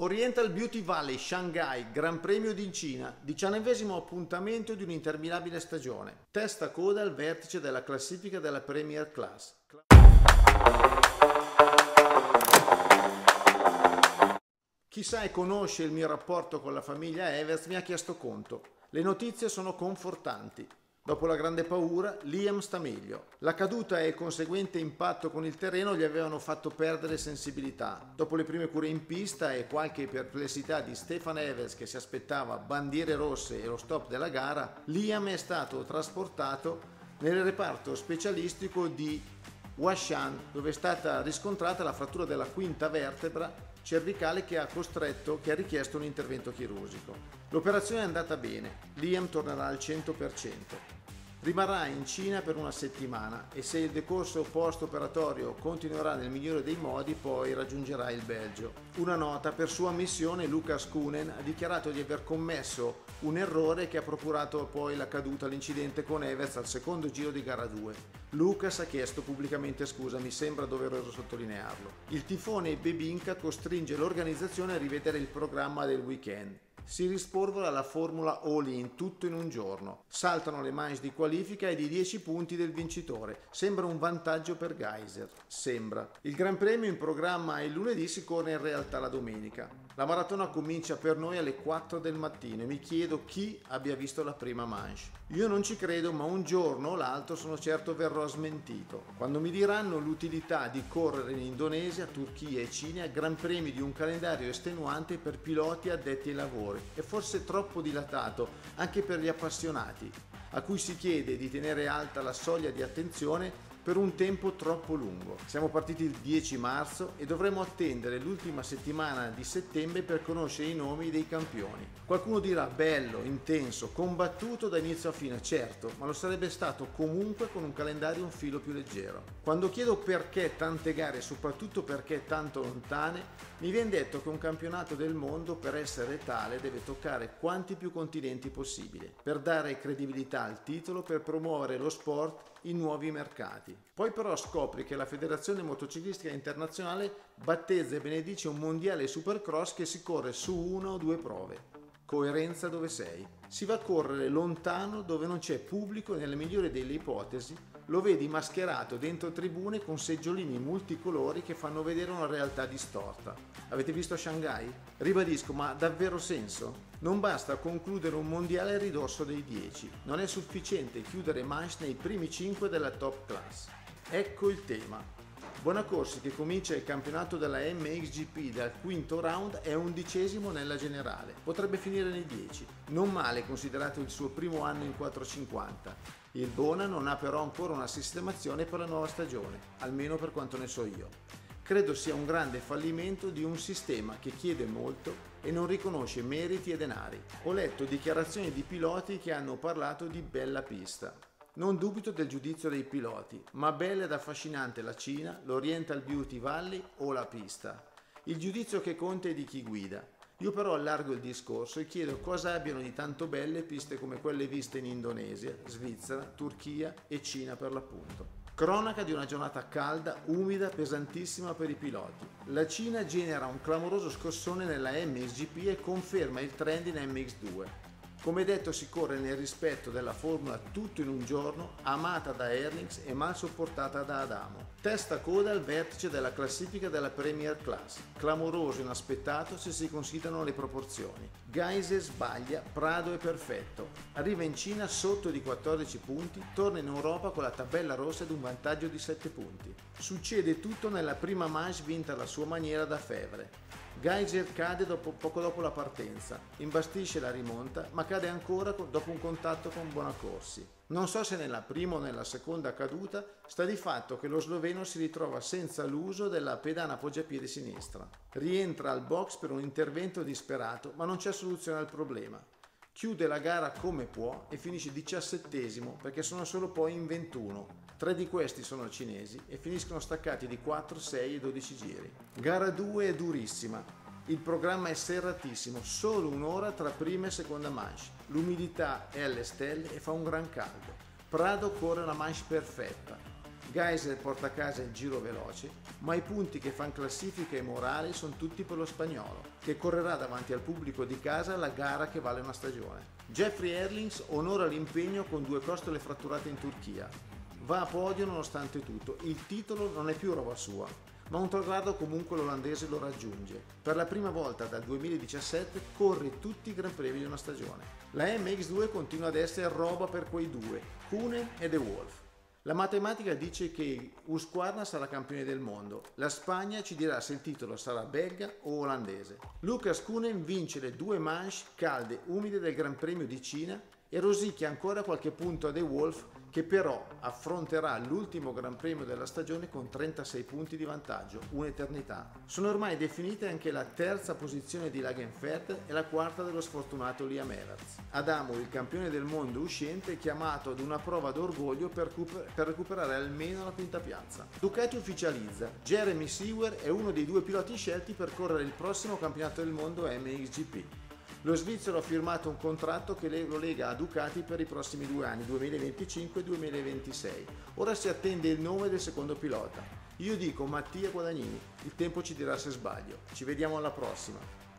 Oriental Beauty Valley Shanghai, Gran Premio di Cina, 19° appuntamento di un'interminabile stagione. Testa coda al vertice della classifica della Premier Class. Chi sa e conosce il mio rapporto con la famiglia Evers mi ha chiesto conto. Le notizie sono confortanti. Dopo la grande paura, Liam sta meglio. La caduta e il conseguente impatto con il terreno gli avevano fatto perdere sensibilità. Dopo le prime cure in pista e qualche perplessità di Stefan Evers che si aspettava bandiere rosse e lo stop della gara, Liam è stato trasportato nel reparto specialistico di Huashan, dove è stata riscontrata la frattura della quinta vertebra cervicale che ha richiesto un intervento chirurgico. L'operazione è andata bene, Liam tornerà al 100%. Rimarrà in Cina per una settimana e se il decorso post-operatorio continuerà nel migliore dei modi poi raggiungerà il Belgio. Una nota: per sua ammissione Lukas Kunen ha dichiarato di aver commesso un errore che ha procurato poi la caduta, l'incidente con Evers al secondo giro di gara 2. Lucas ha chiesto pubblicamente scusa, mi sembra doveroso sottolinearlo. Il tifone Bebinka costringe l'organizzazione a rivedere il programma del weekend. Si rispolvera la formula all-in, tutto in un giorno. Saltano le manche di qualifica e di 10 punti del vincitore. Sembra un vantaggio per Geiser. Sembra. Il Gran Premio in programma il lunedì, si corre in realtà la domenica. La maratona comincia per noi alle 4 del mattino e mi chiedo chi abbia visto la prima manche. Io non ci credo, ma un giorno o l'altro sono certo verrò smentito. Quando mi diranno l'utilità di correre in Indonesia, Turchia e Cina Gran Premi di un calendario estenuante per piloti addetti ai lavori e forse troppo dilatato anche per gli appassionati, a cui si chiede di tenere alta la soglia di attenzione per un tempo troppo lungo. Siamo partiti il 10 marzo e dovremo attendere l'ultima settimana di settembre per conoscere i nomi dei campioni. Qualcuno dirà bello, intenso, combattuto da inizio a fine, certo, ma lo sarebbe stato comunque con un calendario un filo più leggero. Quando chiedo perché tante gare e soprattutto perché tanto lontane, mi viene detto che un campionato del mondo per essere tale deve toccare quanti più continenti possibile, per dare credibilità al titolo, per promuovere lo sport in nuovi mercati. Poi però scopri che la Federazione Motociclistica Internazionale battezza e benedice un mondiale supercross che si corre su 1 o 2 prove. Coerenza dove sei? Si va a correre lontano dove non c'è pubblico e nelle migliori delle ipotesi lo vedi mascherato dentro tribune con seggiolini multicolori che fanno vedere una realtà distorta. Avete visto Shanghai? Ribadisco, ma ha davvero senso? Non basta concludere un mondiale a ridosso dei 10, non è sufficiente chiudere manche nei primi 5 della top class. Ecco il tema. Bonacorsi, che comincia il campionato della MXGP dal quinto round, è 11° nella generale, potrebbe finire nei 10, non male considerato il suo primo anno in 450. Il Bona non ha però ancora una sistemazione per la nuova stagione, almeno per quanto ne so io. Credo sia un grande fallimento di un sistema che chiede molto e non riconosce meriti e denari. Ho letto dichiarazioni di piloti che hanno parlato di bella pista. Non dubito del giudizio dei piloti, ma bella ed affascinante la Cina, l'Oriental Beauty Valley o la pista. Il giudizio che conta è di chi guida. Io però allargo il discorso e chiedo cosa abbiano di tanto belle piste come quelle viste in Indonesia, Svizzera, Turchia e Cina per l'appunto. Cronaca di una giornata calda, umida, pesantissima per i piloti. La Cina genera un clamoroso scossone nella MXGP e conferma il trend in MX2. Come detto, si corre nel rispetto della formula tutto in un giorno, amata da Herlings e mal sopportata da Adamo. Testa coda al vertice della classifica della Premier Class. Clamoroso e inaspettato se si considerano le proporzioni. Geiser sbaglia, Prado è perfetto. Arriva in Cina sotto di 14 punti, torna in Europa con la tabella rossa ed un vantaggio di 7 punti. Succede tutto nella prima manche vinta alla sua maniera da Fevre. Geiser cade poco dopo la partenza, imbastisce la rimonta, ma cade ancora dopo un contatto con Bonacorsi. Non so se nella prima o nella seconda caduta, sta di fatto che lo sloveno si ritrova senza l'uso della pedana poggiapiede sinistra. Rientra al box per un intervento disperato, ma non c'è soluzione al problema. Chiude la gara come può e finisce 17° perché sono solo poi in 21. 3 di questi sono cinesi e finiscono staccati di 4, 6 e 12 giri. Gara 2 è durissima. Il programma è serratissimo, solo un'ora tra prima e seconda manche. L'umidità è alle stelle e fa un gran caldo. Prado corre una manche perfetta. Geiser porta a casa il giro veloce, ma i punti che fan classifica e morale sono tutti per lo spagnolo, che correrà davanti al pubblico di casa la gara che vale una stagione. Jeffrey Herlings onora l'impegno con 2 costole fratturate in Turchia. Va a podio nonostante tutto, il titolo non è più roba sua, ma un traguardo comunque l'olandese lo raggiunge. Per la prima volta dal 2017 corre tutti i Gran Premi di una stagione. La MX2 continua ad essere roba per quei due, Koenen e De Wolf. La matematica dice che Husqvarna sarà campione del mondo, la Spagna ci dirà se il titolo sarà belga o olandese. Lucas Koenen vince le 2 manche calde umide del Gran Premio di Cina e rosicchia ancora qualche punto a De Wolf, che però affronterà l'ultimo Gran Premio della stagione con 36 punti di vantaggio, un'eternità. Sono ormai definite anche la terza posizione di Lagenfeld e la quarta dello sfortunato Liam Everts. Adamo, il campione del mondo uscente, è chiamato ad una prova d'orgoglio per recuperare almeno la quinta piazza. Ducati ufficializza, Jeremy Seewer è uno dei 2 piloti scelti per correre il prossimo campionato del mondo MXGP. Lo svizzero ha firmato un contratto che lo lega a Ducati per i prossimi 2 anni, 2025 e 2026. Ora si attende il nome del secondo pilota. Io dico Mattia Guadagnini, il tempo ci dirà se sbaglio. Ci vediamo alla prossima.